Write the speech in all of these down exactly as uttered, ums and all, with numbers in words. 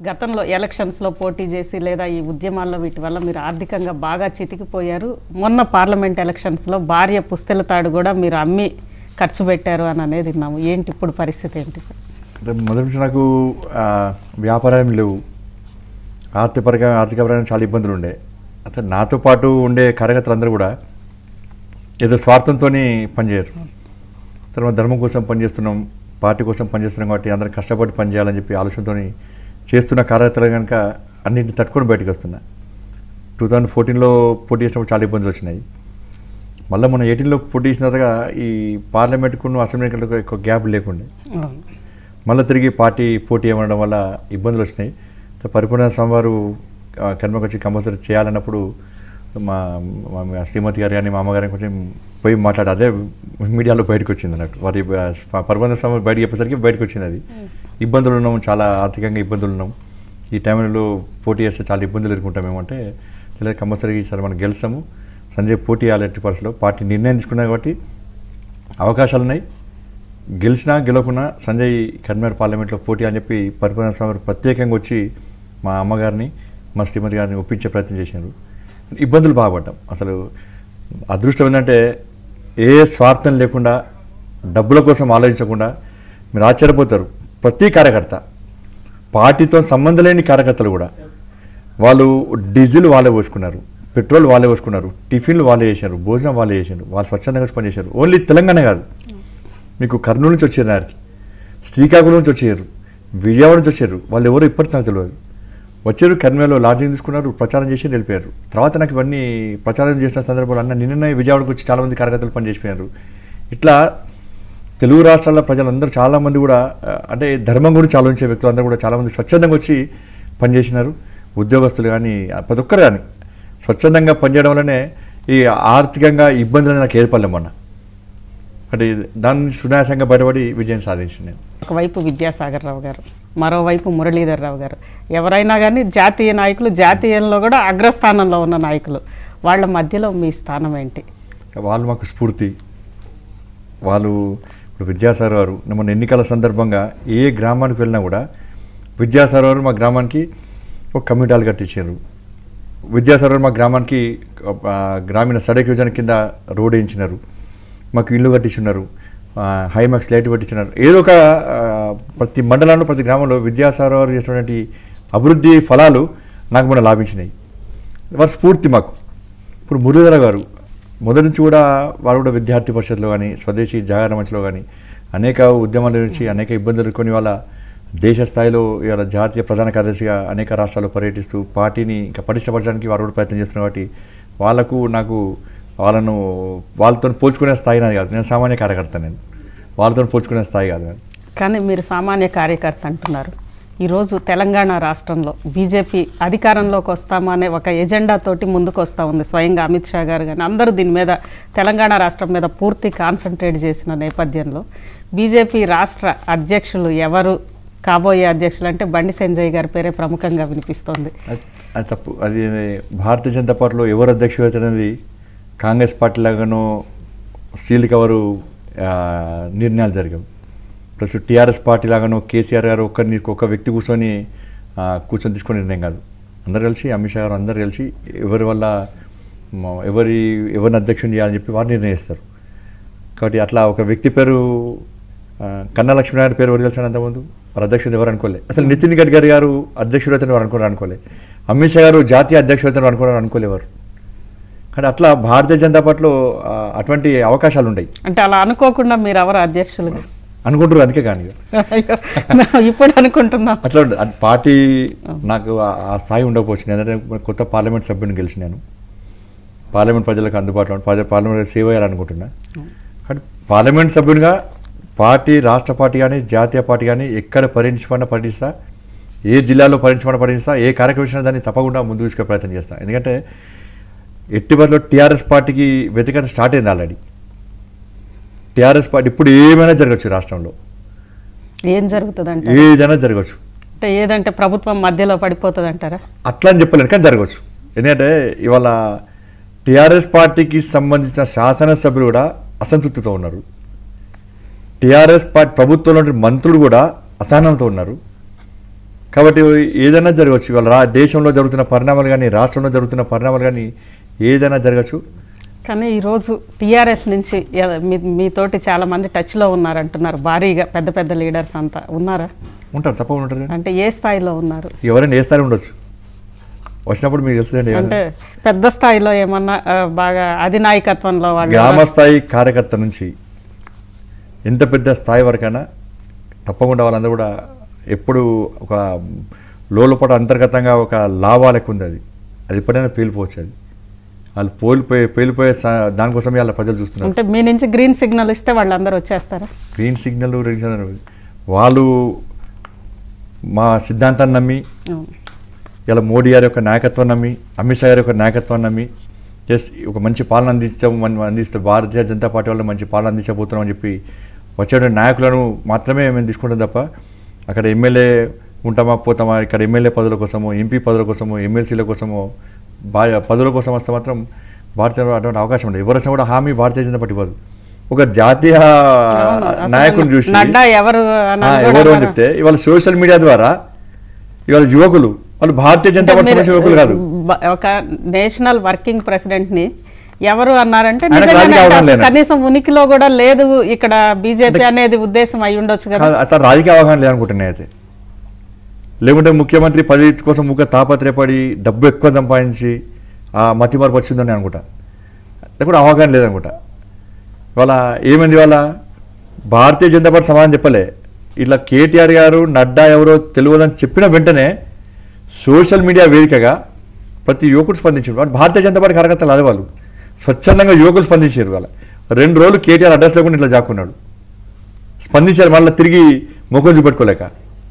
గతంలో ఎలక్షన్స్లో పోటీ చేసి లేదా ఈ ఉద్యమాల్లో వీటి వల్ల మీరు ఆర్థికంగా బాగా చితికిపోయారు. మొన్న పార్లమెంట్ ఎలక్షన్స్లో భార్య పుస్తెల తాడు కూడా మీరు అమ్మి ఖర్చు పెట్టారు అని అనేది విన్నాము. ఏంటి ఇప్పుడు పరిస్థితి ఏంటి సార్? మొదటి నాకు వ్యాపారం లేవు, ఆర్థికపరంగా ఆర్థికపరంగా చాలా ఇబ్బందులు ఉండే. అతను నాతో పాటు ఉండే కార్యకర్తలు అందరూ కూడా ఏదో స్వార్థంతో పనిచేయరు. తర్వాత ధర్మం కోసం పనిచేస్తున్నాం, పార్టీ కోసం పనిచేస్తున్నాం కాబట్టి అందరం కష్టపడి పనిచేయాలని చెప్పి ఆలోచనతో చేస్తున్న కార్యకర్తలు కనుక అన్నింటిని తట్టుకొని బయటకు వస్తున్నా. టూ థౌజండ్ ఫోర్టీన్లో పోటీ చేసినప్పుడు చాలా ఇబ్బందులు వచ్చినాయి. మళ్ళీ మన ఎయిటీన్లో పోటీ చేసిన తర్వాత ఈ పార్లమెంట్కు అసెంబ్లీ ఎన్నికలకు ఎక్కువ గ్యాప్ లేకుండే మళ్ళీ తిరిగి పార్టీ పోటీ ఇవ్వడం వల్ల ఇబ్బందులు వచ్చినాయి. పరిపూర్ణ స్వామివారు కర్మకు వచ్చి కంపల్సరీ చేయాలన్నప్పుడు మా మా శ్రీమతి గారు కానీ మా అమ్మగారిని కొంచెం పోయి మాట్లాడి అదే మీడియాలో బయటకు వచ్చింది అన్నట్టు. వారి పరిపూర్ణ స్వామి బయటకు చెప్పేసరికి బయటకు వచ్చింది. అది ఇబ్బందులు ఉన్నాం, చాలా ఆర్థికంగా ఇబ్బందులు ఉన్నాం, ఈ టైంలో పోటీ చేస్తే చాలా ఇబ్బందులు ఎదుర్కొంటాం ఏమంటే లేదా కంపల్సరీ సరే మనం గెలుస్తాము, సంజయ్ పోటీ చేయాలి ఎట్టి పరిస్థితుల్లో పార్టీ నిర్ణయం తీసుకున్నాయి కాబట్టి అవకాశాలు ఉన్నాయి, గెలిచినా గెలవకున్నా సంజయ్ కర్నూలు పార్లమెంట్లో పోటీ అని చెప్పి పరిపూర్ణ స్వామి ప్రత్యేకంగా వచ్చి మా అమ్మగారిని మా శ్రీమతి గారిని ఒప్పించే ప్రయత్నం చేశారు. ఇబ్బందులు బాగుపడ్డాం. అసలు అదృష్టం ఏంటంటే ఏ స్వార్థం లేకుండా డబ్బుల కోసం ఆలోచించకుండా మీరు ఆశ్చర్యపోతారు. ప్రతి కార్యకర్త పార్టీతో సంబంధం లేని కార్యకర్తలు కూడా వాళ్ళు డీజిల్ వాళ్ళే పోసుకున్నారు, పెట్రోల్ వాళ్ళే పోసుకున్నారు, టిఫిన్లు వాళ్ళే చేశారు, భోజనం వాళ్ళే చేశారు, వాళ్ళు స్వచ్ఛందంగా పనిచేశారు. ఓన్లీ తెలంగాణ కాదు, మీకు కర్నూలు నుంచి వచ్చారు, నారికి శ్రీకాకుళం నుంచి వచ్చారు, విజయవాడ నుంచి వచ్చారు. వాళ్ళు ఎవరో ఇప్పటికి నాకు తెలియదు. వచ్చారు, కర్నూలులో లాడ్జింగ్ తీసుకున్నారు, ప్రచారం చేసి వెళ్ళిపోయారు. తర్వాత నాకు ఇవన్నీ ప్రచారం చేసిన సందర్భంలో అన్న నిన్న విజయవాడకు వచ్చి చాలామంది కార్యకర్తలు పనిచేసిపోయారు. ఇట్లా తెలుగు రాష్ట్రాల ప్రజలందరూ చాలామంది కూడా అంటే ధర్మం గురించి ఆలోచించే వ్యక్తులందరూ కూడా చాలామంది స్వచ్ఛందంగా వచ్చి పనిచేసినారు. ఉద్యోగస్తులు కానీ ప్రతి ఒక్కరు కానీ స్వచ్ఛందంగా పనిచేయడం వల్లనే ఈ ఆర్థికంగా ఇబ్బందులు నాకు ఏర్పడలేమన్నా అంటే దాన్ని సునాయాసంగా బయటపడి విజయం సాధించింది నేను. ఒకవైపు విద్యాసాగర్ రావు గారు, మరోవైపు మురళీధర్ రావు గారు, ఎవరైనా కానీ జాతీయ నాయకులు, జాతీయంలో కూడా అగ్రస్థానంలో ఉన్న నాయకులు, వాళ్ళ మధ్యలో మీ స్థానం ఏంటి? వాళ్ళు మాకు స్ఫూర్తి. వాళ్ళు ఇప్పుడు విద్యాసాగర్ గారు మన ఎన్నికల సందర్భంగా ఏ గ్రామానికి వెళ్ళినా కూడా విద్యాసాగర్ గారు మా గ్రామానికి ఒక కమ్యూనిటీ కట్టించారు. విద్యాసాగర్ గారు మా గ్రామానికి గ్రామీణ సడక్ యోజన కింద రోడ్ వేయించినారు, మాకు ఇల్లు కట్టించున్నారు, హైమాక్స్ లైట్ కట్టించున్నారు. ఏదో ఒక ప్రతి మండలంలో ప్రతి గ్రామంలో విద్యాసాగర్ గారు చేసినటువంటి అభివృద్ధి ఫలాలు నాకు మన లాభించినాయి. వారి స్ఫూర్తి మాకు. ఇప్పుడు మురళీధర గారు మొదటి నుంచి కూడా వారు కూడా విద్యార్థి పరిషత్లో కానీ స్వదేశీ జాగరణ మంచ్లో కానీ అనేక ఉద్యమాల నుంచి అనేక ఇబ్బందులు ఎదుర్కొని వాళ్ళ దేశ స్థాయిలో ఇవాళ జాతీయ ప్రధాన కార్యదర్శిగా అనేక రాష్ట్రాల్లో పర్యటిస్తూ పార్టీని ఇంకా పటిష్టపరచడానికి వారు కూడా ప్రయత్నం చేస్తున్నారు. కాబట్టి వాళ్ళకు నాకు వాళ్ళను వాళ్ళతో పోల్చుకునే స్థాయి నాది కాదు. నేను సామాన్య కార్యకర్త, నేను వాళ్ళతో పోల్చుకునే స్థాయి కాదు. కానీ మీరు సామాన్య కార్యకర్త అంటున్నారు. ఈరోజు తెలంగాణ రాష్ట్రంలో బీజేపీ అధికారంలోకి వస్తామనే ఒక ఎజెండాతోటి ముందుకు వస్తూ ఉంది. స్వయంగా అమిత్ షా గారు కానీ అందరూ దీని మీద తెలంగాణ రాష్ట్రం మీద పూర్తి కాన్సన్ట్రేట్ చేసిన నేపథ్యంలో బీజేపీ రాష్ట్ర అధ్యక్షులు ఎవరు కాబోయే అధ్యక్షులు అంటే బండి సంజయ్ గారి పేరే ప్రముఖంగా వినిపిస్తోంది. అది తప్పు. అది భారతీయ జనతా పార్టీలో ఎవరు అధ్యక్షులు అవుతారనేది కాంగ్రెస్ పార్టీ లాగానో సీల్ కవరు నిర్ణయాలు జరిగావు. ప్లస్ టీఆర్ఎస్ పార్టీ లాగానో కేసీఆర్ గారు ఒక్కరిని ఒక్క వ్యక్తి కూర్చొని కూర్చొని తీసుకునే నిర్ణయం కాదు. అందరు కలిసి అమిత్ షా గారు అందరు కలిసి ఎవరి వల్ల ఎవరి ఎవరిని అధ్యక్షుని చేయాలని చెప్పి వారు నిర్ణయిస్తారు. కాబట్టి అట్లా ఒక వ్యక్తి పేరు కన్నా లక్ష్మీనారాయణ పేరు ఎవరు తెలిసిన అంతకుముందు వారు అధ్యక్షుడు ఎవరు అనుకోలే. అసలు నితిన్ గడ్కరీ గారు అధ్యక్షుడు అయితే వారు అనుకోరు అనుకోలే. అమిత్ షా గారు జాతీయ అధ్యక్షుడు అయితే అనుకోరు అనుకోలేవారు. కానీ అట్లా భారతీయ జనతా పార్టీలో అటువంటి అవకాశాలు ఉన్నాయి. అంటే అలా అనుకోకుండా మీరు ఎవరు అధ్యక్షులు అనుకుంటారు, అందుకే కానీ ఇప్పుడు అనుకుంటున్నాం అట్లా పార్టీ నాకు ఆ స్థాయి ఉండకపోవచ్చు. ఎందుకంటే కొత్త పార్లమెంట్ సభ్యుని గెలిచి నేను పార్లమెంట్ ప్రజలకు అందుబాటులో పార్లమెంట్ సేవ చేయాలనుకుంటున్నా. కానీ పార్లమెంట్ సభ్యునిగా పార్టీ రాష్ట్ర పార్టీ కానీ జాతీయ పార్టీ కానీ ఎక్కడ పర్యటించమన్నా పర్యటిస్తా, ఏ జిల్లాలో పర్యటించమన్నా పర్యటిస్తా, ఏ కార్యక్రమం దాన్ని తప్పకుండా ముందు తీసుకునే ప్రయత్నం చేస్తాను. ఎందుకంటే ఎట్టి బదులు టీఆర్ఎస్ పార్టీకి వ్యతిరేకత స్టార్ట్ అయింది ఆల్రెడీ. టీఆర్ఎస్ పార్టీ ఇప్పుడు ఏమైనా జరగచ్చు రాష్ట్రంలో, ఏం జరుగుతుంది అంటే ఏదైనా జరగచ్చు. అంటే ఏదంటే ప్రభుత్వం మధ్యలో పడిపోతుంది అంటారా? అట్లా అని చెప్పలేను, కానీ జరగచ్చు. ఎందుకంటే ఇవాళ టీఆర్ఎస్ పార్టీకి సంబంధించిన శాసనసభ్యులు కూడా అసంతృప్తితో ఉన్నారు. టీఆర్ఎస్ పార్టీ ప్రభుత్వంలో మంత్రులు కూడా అసహనంతో ఉన్నారు. కాబట్టి ఏదైనా జరగవచ్చు. ఇవాళ రా దేశంలో జరుగుతున్న పరిణామాలు కానీ రాష్ట్రంలో జరుగుతున్న పరిణామాలు కానీ ఏదైనా జరగచ్చు. కానీ ఈరోజు టీఆర్ఎస్ నుంచి ఎ- మీ మీతోటి చాలామంది టచ్లో ఉన్నారంటున్నారు, భారీగా పెద్ద పెద్ద లీడర్స్ అంతా ఉన్నారా? ఉంటారు, తప్పకుండా ఉంటారు. అంటే ఏ స్థాయిలో ఉన్నారు? ఎవరైనా ఏ స్థాయిలో ఉండొచ్చు, వచ్చినప్పుడు మీకు తెలుస్తుందండి. అంటే పెద్ద స్థాయిలో ఏమన్నా ఆ, బాగా అధినాయకత్వంలో వాళ్ళు గ్రామ స్థాయి కార్యకర్త నుంచి ఎంత పెద్ద స్థాయి వరకైనా తప్పకుండా వాళ్ళందరూ కూడా ఎప్పుడు ఒక లోపల అంతర్గతంగా ఒక లాభాలు ఎక్కువ ఉంది. అది అది ఎప్పుడైనా పేలిపోవచ్చు. అది వాళ్ళు పోలిపోయే పేలిపోయే సా- దానికోసమే వాళ్ళ ప్రజలు చూస్తున్నారు. అంటే మీ నుంచి గ్రీన్ సిగ్నల్ ఇస్తే వాళ్ళందరూ వచ్చేస్తారా? గ్రీన్ సిగ్నల్ రెడ్ సిగ్నల్ వాళ్ళు మా సిద్ధాంతాన్ని నమ్మి అవును. ఇలా మోడీ గారి యొక్క నాయకత్వం నమ్మి అమిత్ షా గారి యొక్క నాయకత్వం నమ్మి ఎస్ ఒక మంచి పాలన అందించాము మనం అందిస్తే భారతీయ జనతా పార్టీ వాళ్ళు మంచి పాలన అందించబోతున్నాం అని చెప్పి వచ్చేటువంటి నాయకులను మాత్రమే మేము తీసుకుంటాం తప్ప అక్కడ ఎమ్మెల్యే ఉంటామా పోతామా, ఇక్కడ ఎమ్మెల్యే పదవుల కోసమో ఎంపీ పదవుల కోసమో ఎమ్మెల్సీల కోసమో బా పదవుల కోసం వస్తే మాత్రం భారతీయ అటువంటి అవకాశం ఉండదు. ఎవరైనా కూడా హామీ భారతీయ జనతా పార్టీ ఇవ్వదు. ఒక జాతీయ నాయకుని చూసి నడ్డా ఎవరు అని ఆ, కూడా ఎవరు అని అన్నారు. చెప్తే ఇవాళ సోషల్ మీడియా ద్వారా ఇవాళ యువకులు వాళ్ళు భారతీయ జనతా పార్టీ మీరు, సంబంధించిన యువకులు కాదు. బ- ఒక నేషనల్ వర్కింగ్ ప్రెసిడెంట్ ని ఎవరు అన్నారంటే ఆయనకు నిజంగానే రాజకీయ అవగాహన అసలు లేదు. కనీసం ఉనికిలో కూడా లేదు ఇక్కడ బీజేపీ అనేది ఉద్దేశం అయి ఉండొచ్చు కదా. కాదు, అసలు రాజకీయ అవగాహన లేదనుకుంటున్నాయి అయితే. లేకుంటే ముఖ్యమంత్రి పదవి కోసం ముఖ్య తాపత్రయపడి డబ్బు ఎక్కువ సంపాదించి ఆ మతి మార్పు వచ్చిందని అనుకుంటా. లేకుంటే అవగాహన లేదనుకుంటా. ఇవాళ ఏమైంది, ఇవాళ భారతీయ జనతా పార్టీ సమాధానం చెప్పలే. ఇట్లా కేటీఆర్ గారు నడ్డా ఎవరో తెలియదని చెప్పిన వెంటనే సోషల్ మీడియా వేదికగా ప్రతి యువకుడు స్పందించారు. వాళ్ళు భారతీయ జనతా పార్టీ కార్యకర్తలు అదే వాళ్ళు స్వచ్ఛందంగా యువకులు స్పందించారు. వాళ్ళ రెండు రోజులు కేటీఆర్ అడ్రస్ లేకుండా ఇట్లా జాక్కున్నాడు, స్పందించారు. మళ్ళీ తిరిగి ముఖం చూపెట్టుకోలేక.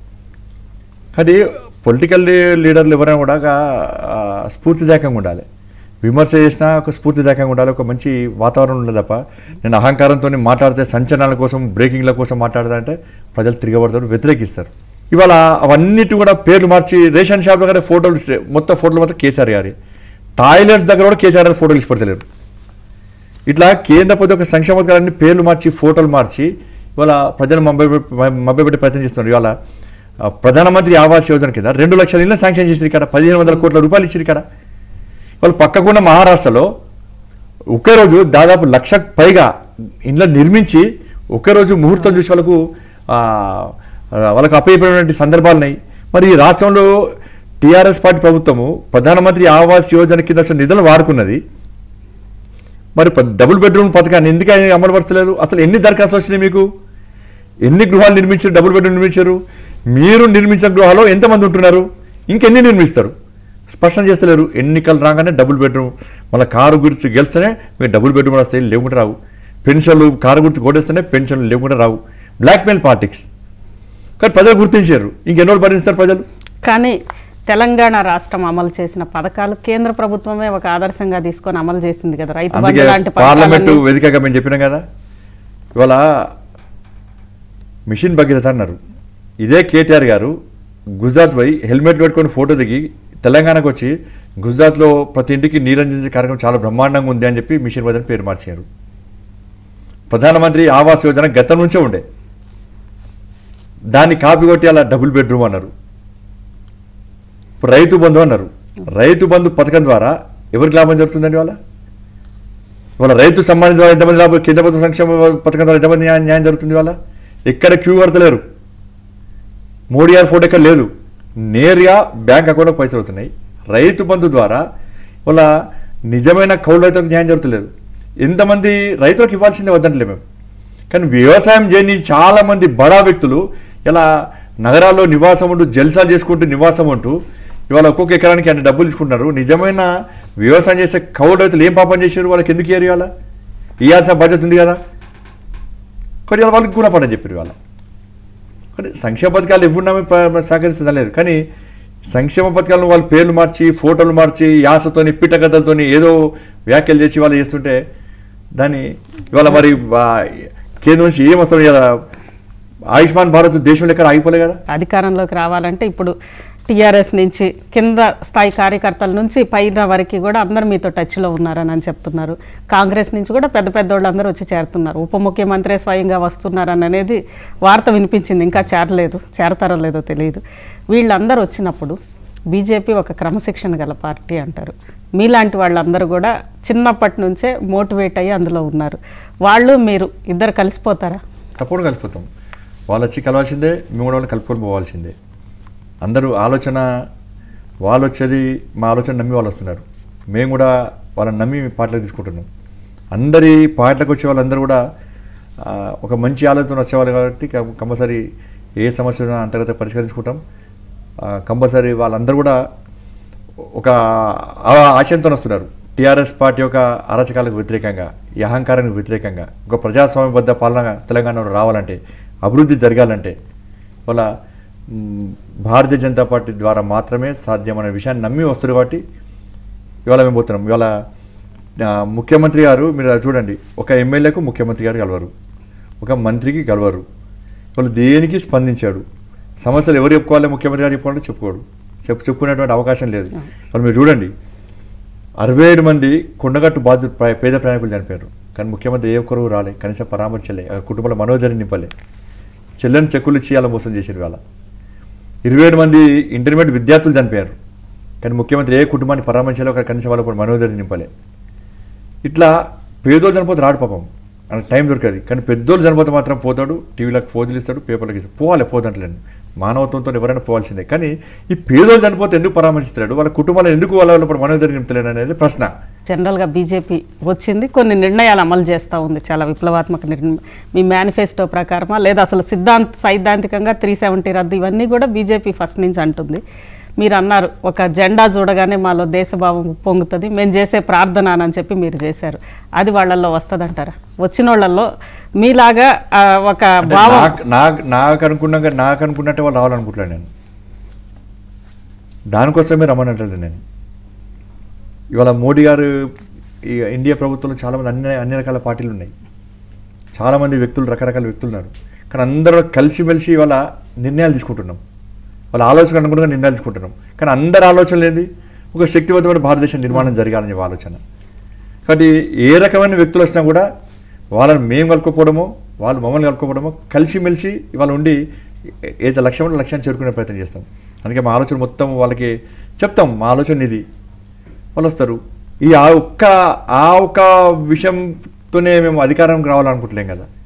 అది పొలిటికల్ లీడర్లు ఎవరైనా కూడా ఒక ఆ, స్ఫూర్తిదాయకంగా ఉండాలి. విమర్శ చేసినా ఒక స్ఫూర్తిదాయకంగా ఉండాలి, ఒక మంచి వాతావరణం ఉండదు తప్ప నేను అహంకారంతో మాట్లాడితే సంచలనాల కోసం బ్రేకింగ్ల కోసం మాట్లాడతా అంటే ప్రజలు తిరగబడతారు, వ్యతిరేకిస్తారు. ఇవాళ అవన్నిటి కూడా పేర్లు మార్చి రేషన్ షాప్ దగ్గర ఫోటోలు ఇస్తే మొత్తం ఫోటోలు మాత్రం కేసీఆర్ గారి, టాయిలెట్స్ దగ్గర కూడా కేసీఆర్ గారి ఫోటోలు ఇష్టపడతలేరు. ఇట్లా కేంద్ర ప్రభుత్వ సంక్షేమ పథకాలన్నీ పేర్లు మార్చి ఫోటోలు మార్చి ఇవాళ ప్రజలు మభ్య మభ్యపెట్టే ప్రయత్నం చేస్తున్నారు. ఇవాళ ఆ, ప్రధానమంత్రి ఆవాస్ యోజన కింద రెండు లక్షల ఇళ్ళని శాంక్షన్ చేసారు. ఇక్కడ పదిహేను వందల కోట్ల రూపాయలు ఇచ్చారు. ఇక్కడ వాళ్ళు పక్కకున్న మహారాష్ట్రలో ఒకే రోజు దాదాపు లక్ష పైగా ఇండ్ల నిర్మించి ఒకే రోజు ముహూర్తం చూసి వాళ్ళకు ఆ, వాళ్ళకు అప్పయిపోయినటువంటి సందర్భాలు ఉన్నాయి. మరి ఈ రాష్ట్రంలో టీఆర్ఎస్ పార్టీ ప్రభుత్వము ప్రధానమంత్రి ఆవాస్ యోజన కింద వచ్చిన నిధులు వాడుకున్నది. మరి ప- డబుల్ బెడ్రూమ్ పథకాన్ని ఎందుకు ఆయన అమలుపరచలేదు? అసలు ఎన్ని దరఖాస్తులు వచ్చినాయి మీకు? ఎన్ని గృహాలు నిర్మించారు? డబుల్ బెడ్రూమ్ నిర్మించారు? మీరు నిర్మించిన గృహాల్లో ఎంతమంది ఉంటున్నారు? ఇంకెన్ని నిర్మిస్తారు? స్పష్టం చేస్తలేరు. ఎన్నికలు రాగానే డబుల్ బెడ్రూమ్, మళ్ళీ కారు గుర్తు గెలిస్తేనే మీరు డబుల్ బెడ్రూమ్ వస్తాయి, లేకుంటే రావు. పెన్షన్లు కారు గుర్తు కొట్టేస్తేనే పెన్షన్లు లేకుంటే రావు. Blackmail politics. కానీ ప్రజలు గుర్తించారు. ఇంకెన్ని రోజులు భరిస్తారు ప్రజలు? కానీ తెలంగాణ రాష్ట్రం అమలు చేసిన పథకాలు కేంద్ర ప్రభుత్వమే ఒక ఆదర్శంగా తీసుకొని అమలు చేసింది కదా. రైతు అందుకే బంధు లాంటి పార్లమెంటు పథకాలన్నీ వేదికగా మేము చెప్పినాం కదా. ఇవాళ మిషన్ భగీరథ అన్నారు. ఇదే కేటీఆర్ గారు గుజరాత్ పోయి హెల్మెట్ పెట్టుకొని ఫోటో దిగి తెలంగాణకు వచ్చి గుజరాత్లో ప్రతి ఇంటికి నీరందించే కార్యక్రమం చాలా బ్రహ్మాండంగా ఉంది అని చెప్పి మిషన్ భగీరథ పేరు మార్చారు. ప్రధానమంత్రి ఆవాస్ యోజన గతం నుంచే ఉండే, దాన్ని కాపీ కొట్టి అలా డబుల్ బెడ్రూమ్ అన్నారు. ఇప్పుడు రైతు బంధు అన్నారు. రైతు బంధు పథకం ద్వారా ఎవరికి లాభం జరుగుతుందండి? వాళ్ళ వాళ్ళ రైతు సంబంధిత ద్వారా ఎంతమంది లాభం, కేంద్ర ప్రభుత్వ సంక్షేమ పథకం ద్వారా ఎంతమంది న్యాయం న్యాయం జరుగుతుంది? వాళ్ళ ఎక్కడ క్యూ కడతలేరు. మోడీ గారి ఫోటో ఎక్కడ లేదు. నేరుగా బ్యాంక్ అకౌంట్లో పైసలు అవుతున్నాయి. రైతు బంధు ద్వారా వాళ్ళ నిజమైన కౌలు రైతులకు న్యాయం జరుగుతలేదు. ఎంతమంది రైతులకు ఇవ్వాల్సిందే వద్దంటలే మేము. కానీ వ్యవసాయం చేయని చాలామంది బడా వ్యక్తులు ఇలా నగరాల్లో నివాసం ఉంటూ జల్సాలు చేసుకుంటూ నివాసం ఉంటూ ఇవాళ ఒక్కొక్క ఎకరానికి అన్ని డబ్బులు తీసుకుంటున్నారు. నిజమైన వ్యవసాయం చేసే కౌలు రైతులు ఏం పాపం చేశారు? వాళ్ళకి ఎందుకు ఇయ్యారు? ఇవాళ ఇవ్వాల్సిన బాధ్యత ఉంది కదా. కానీ ఇవాళ వాళ్ళకి గుణపడని చెప్పారు. ఇవాళ కానీ సంక్షేమ పథకాలు ఇవ్వడమే సహకరిస్తుందా లేదు. కానీ సంక్షేమ పథకాలను వాళ్ళు పేర్లు మార్చి ఫోటోలు మార్చి యాసతోని పిట్టకథలతోని ఏదో వ్యాఖ్యలు చేసి వాళ్ళు చేస్తుంటే దాన్ని ఇవాళ మరి కేంద్రం నుంచి ఏమొస్తుంది? ఆయుష్మాన్ భారత్ దేశంలో ఎక్కడ ఆగిపోలే కదా. అధికారంలోకి రావాలంటే ఇప్పుడు టీఆర్ఎస్ నుంచి కింద స్థాయి కార్యకర్తల నుంచి పైన వరకు కూడా అందరూ మీతో టచ్లో ఉన్నారని అని చెప్తున్నారు. కాంగ్రెస్ నుంచి కూడా పెద్ద పెద్ద వాళ్ళు అందరూ వచ్చి చేరుతున్నారు. ఉప ముఖ్యమంత్రి స్వయంగా వస్తున్నారని అనేది వార్త వినిపించింది. ఇంకా చేరలేదు, చేరతారో లేదో తెలియదు. వీళ్ళందరూ వచ్చినప్పుడు బీజేపీ ఒక క్రమశిక్షణ గల పార్టీ అంటారు. మీలాంటి వాళ్ళందరూ కూడా చిన్నప్పటి నుంచే మోటివేట్ అయ్యి అందులో ఉన్నారు. వాళ్ళు మీరు ఇద్దరు కలిసిపోతారా? తప్పకుండా కలిసిపోతాం. వాళ్ళు వచ్చి కలవాల్సిందే, మేము కూడా వాళ్ళు కలుపుకొని పోవాల్సిందే. అందరూ ఆలోచన వాళ్ళు వచ్చేది మా ఆలోచన నమ్మి వాళ్ళు వస్తున్నారు. మేము కూడా వాళ్ళని నమ్మి పార్టీలకు తీసుకుంటున్నాం. అందరి పార్టీలకు వచ్చే వాళ్ళందరూ కూడా ఒక మంచి ఆలోచన వచ్చేవాళ్ళు కాబట్టి కంపల్సరీ ఏ సమస్యను అంతర్గత పరిష్కరించుకుంటాం. కంపల్సరీ వాళ్ళందరూ కూడా ఒక ఆశయంతో వస్తున్నారు. టీఆర్ఎస్ పార్టీ యొక్క అరాచకాలకు వ్యతిరేకంగా, ఈ అహంకారానికి వ్యతిరేకంగా ఒక ప్రజాస్వామ్యబద్ధ పాలన తెలంగాణలో రావాలంటే, అభివృద్ధి జరగాలంటే వాళ్ళ భారతీయ జనతా పార్టీ ద్వారా మాత్రమే సాధ్యమనే విషయాన్ని నమ్మి వస్తారు. కాబట్టి ఇవాళ మేము పోతున్నాం. ఇవాళ ముఖ్యమంత్రి గారు మీరు చూడండి, ఒక ఎమ్మెల్యేకు ముఖ్యమంత్రి గారు కలవరు, ఒక మంత్రికి కలవరు. వాళ్ళు దేనికి స్పందించాడు. సమస్యలు ఎవరు చెప్పుకోవాలి, ముఖ్యమంత్రి గారు చెప్పుకోవాలంటే చెప్పుకోడు, చెప్పు చెప్పుకునేటువంటి అవకాశం లేదు. వాళ్ళు మీరు చూడండి, అరవై ఏడు మంది కొండగట్టు బాధిత పేద ప్రయాణికులు చనిపోయారు. కానీ ముఖ్యమంత్రి ఏ ఒక్కరు రాలే, కనీసం పరామర్శలే, కుటుంబంలో మనోధైర్యం నింపలే. చెల్లని చెక్కులు ఇచ్చి అలా మోసం చేశారు. వాళ్ళ ఇరవై ఏడు మంది ఇంటర్మీడియట్ విద్యార్థులు చనిపోయారు. కానీ ముఖ్యమంత్రి ఏ కుటుంబాన్ని పరామర్శలో ఒక కనీసం వాళ్ళ మనోధైర్యం నింపలే. ఇట్లా పేదోళ్ళు చనిపోతే రాడు పాపం, ఆయనకు టైం దొరకదు. కానీ పెద్దోళ్ళు చనిపోతే మాత్రం పోతాడు, టీవీలకు ఫోజులు ఇస్తాడు, పేపర్లకు ఇస్తాడు. పోవాలి, పోదంటలేను, మానవత్వంతో ఎవరైనా పోవాల్సిందే. కానీ ఈ పేదోళ్ళు చనిపోతే ఎందుకు పరామర్శిస్తాడు, వాళ్ళ కుటుంబాలు ఎందుకు వాళ్ళ వాళ్ళ మనోధైర్యం నింపుతలేడు అనేది ప్రశ్న. జనరల్గా బీజేపీ వచ్చింది, కొన్ని నిర్ణయాలు అమలు చేస్తూ ఉంది, చాలా విప్లవాత్మక నిర్ణయం. మీ మేనిఫెస్టో ప్రకారమా లేదా అసలు సిద్ధాంత సైద్ధాంతికంగా త్రీ సెవెంటీ రద్దు ఇవన్నీ కూడా బీజేపీ ఫస్ట్ నుంచి అంటుంది. మీరు అన్నారు ఒక జెండా చూడగానే మాలో దేశభావం పొంగుతుంది, మేము చేసే ప్రార్థన అని చెప్పి మీరు చేశారు. అది వాళ్ళల్లో వస్తుంది అంటారా? వచ్చిన వాళ్ళల్లో మీలాగా ఒక భావం నాకు అనుకున్నాక నాకు అనుకున్నట్టే వాళ్ళు రావాలనుకుంటున్నాను. నేను దానికోసమే రమ్మనంటాను. నేను ఇవాళ మోడీ గారు ఈ ఇండియా ప్రభుత్వంలో చాలామంది అన్ని అన్ని రకాల పార్టీలు ఉన్నాయి, చాలామంది వ్యక్తులు, రకరకాల వ్యక్తులు ఉన్నారు. కానీ అందరూ కలిసిమెలిసి ఇవాళ నిర్ణయాలు తీసుకుంటున్నాం, వాళ్ళ ఆలోచన అనుగుణంగా నిర్ణయాలు తీసుకుంటున్నాం. కానీ అందరి ఆలోచన లేని ఒక శక్తివంతమైన భారతదేశం నిర్మాణం జరగాలని చెప్పి ఆలోచన. కాబట్టి ఏ రకమైన వ్యక్తులు వచ్చినా కూడా వాళ్ళని మేము కలుపుకోవడమో, వాళ్ళు మమ్మల్ని కలుపుకోవడమో, కలిసిమెలిసి ఇవాళ ఉండి ఏదో లక్ష్యం ఉంటే లక్ష్యాన్ని చేరుకునే ప్రయత్నం చేస్తాం. అందుకే మా ఆలోచన మొత్తం వాళ్ళకి చెప్తాం, మా ఆలోచన ఇది, వాళ్ళు వస్తారు. ఈ ఆ ఒక్క ఆ ఒక్క విషయంతోనే మేము అధికారంకి రావాలనుకుంటలేం కదా.